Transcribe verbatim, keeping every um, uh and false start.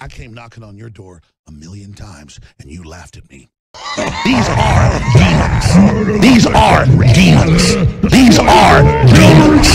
I came knocking on your door a million times, and you laughed at me. These are demons. These are demons. These are demons.